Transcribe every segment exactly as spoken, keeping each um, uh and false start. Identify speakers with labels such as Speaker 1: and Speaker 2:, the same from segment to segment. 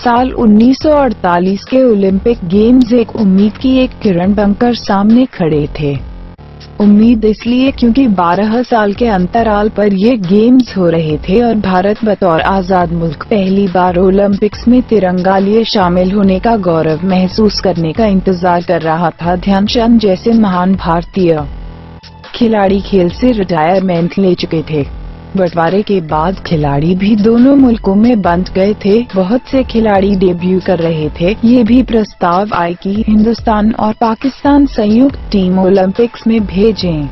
Speaker 1: साल उन्नीस सौ अड़तालीस के ओलंपिक गेम्स एक उम्मीद की एक किरण बनकर सामने खड़े थे। उम्मीद इसलिए क्योंकि बारह साल के अंतराल पर ये गेम्स हो रहे थे और भारत बतौर आजाद मुल्क पहली बार ओलंपिक्स में तिरंगा लिए शामिल होने का गौरव महसूस करने का इंतजार कर रहा था। ध्यानचंद जैसे महान भारतीय खिलाड़ी खेल से रिटायरमेंट ले चुके थे। बंटवारे के बाद खिलाड़ी भी दोनों मुल्कों में बंट गए थे। बहुत से खिलाड़ी डेब्यू कर रहे थे। ये भी प्रस्ताव आए कि हिंदुस्तान और पाकिस्तान संयुक्त टीम ओलंपिक्स में भेजें,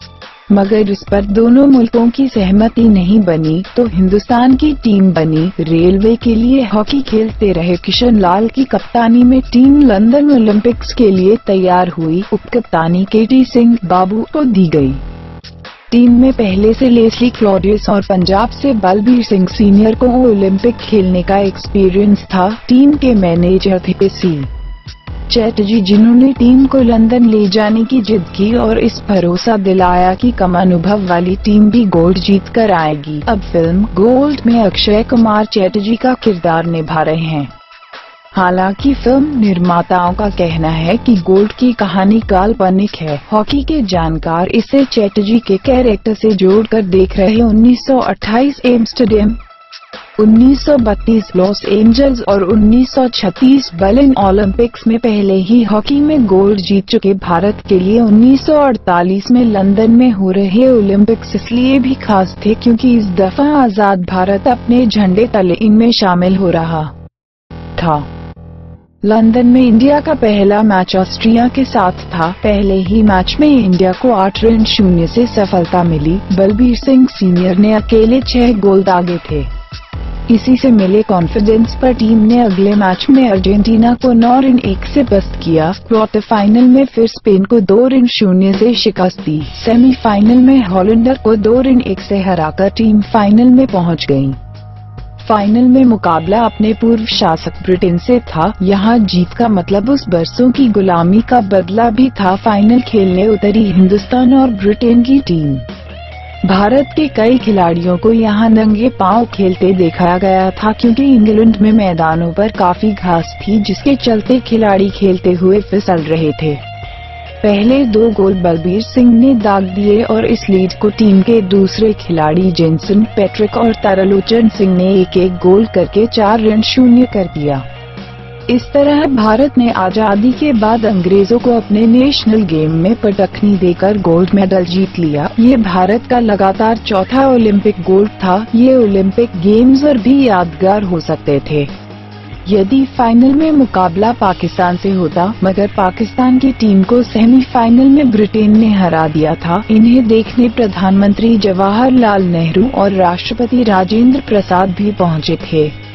Speaker 1: मगर इस पर दोनों मुल्कों की सहमति नहीं बनी तो हिंदुस्तान की टीम बनी। रेलवे के लिए हॉकी खेलते रहे किशन लाल की कप्तानी में टीम लंदन ओलंपिक्स के लिए तैयार हुई। उपकप्तानी केटी सिंह बाबू को दी गई। टीम में पहले से लेस्ली क्लॉडियस और पंजाब से बलबीर सिंह सीनियर को ओलंपिक खेलने का एक्सपीरियंस था। टीम के मैनेजर थे सी चैटर्जी, जिन्होंने टीम को लंदन ले जाने की जिद की और इस भरोसा दिलाया कि कम अनुभव वाली टीम भी गोल्ड जीत कर आएगी। अब फिल्म गोल्ड में अक्षय कुमार चैटर्जी का किरदार निभा रहे हैं। हालांकि फिल्म निर्माताओं का कहना है कि गोल्ड की कहानी काल्पनिक है। हॉकी के जानकार इसे चैटर्जी के कैरेक्टर से जोड़कर देख रहे। उन्नीस सौ अट्ठाईस एम्स्टर्डम, उन्नीस सौ बत्तीस लॉस एंजल्स और उन्नीस सौ छत्तीस बर्लिन ओलंपिक्स में पहले ही हॉकी में गोल्ड जीत चुके भारत के लिए उन्नीस सौ अड़तालीस में लंदन में हो रहे ओलंपिक्स इसलिए भी खास थे क्योंकि इस दफा आजाद भारत अपने झंडे तले इनमें शामिल हो रहा था। लंदन में इंडिया का पहला मैच ऑस्ट्रिया के साथ था। पहले ही मैच में इंडिया को आठ रन शून्य से सफलता मिली। बलबीर सिंह सीनियर ने अकेले छह गोल दागे थे। इसी से मिले कॉन्फिडेंस पर टीम ने अगले मैच में अर्जेंटीना को नौ रन एक से पस्त किया। क्वार्टर फाइनल में फिर स्पेन को दो रन शून्य से शिकस्त दी। सेमीफाइनल में हॉलैंडर को दो रन एक से हराकर टीम फाइनल में पहुंच गई। फाइनल में मुकाबला अपने पूर्व शासक ब्रिटेन से था। यहाँ जीत का मतलब उस बरसों की गुलामी का बदला भी था। फाइनल खेलने उतरी हिंदुस्तान और ब्रिटेन की टीम। भारत के कई खिलाड़ियों को यहाँ नंगे पांव खेलते देखा गया था क्योंकि इंग्लैंड में मैदानों पर काफी घास थी, जिसके चलते खिलाड़ी खेलते हुए फिसल रहे थे। पहले दो गोल बलबीर सिंह ने दाग दिए और इस लीड को टीम के दूसरे खिलाड़ी जेनसन पैट्रिक और तरलोचन सिंह ने एक एक गोल करके चार रन शून्य कर दिया। इस तरह भारत ने आजादी के बाद अंग्रेजों को अपने नेशनल गेम में पटखनी देकर गोल्ड मेडल जीत लिया। ये भारत का लगातार चौथा ओलंपिक गोल्ड था। ये ओलंपिक गेम्स और भी यादगार हो सकते थे यदि फाइनल में मुकाबला पाकिस्तान से होता, मगर पाकिस्तान की टीम को सेमीफाइनल में ब्रिटेन ने हरा दिया था। इन्हें देखने प्रधानमंत्री जवाहरलाल नेहरू और राष्ट्रपति राजेंद्र प्रसाद भी पहुंचे थे।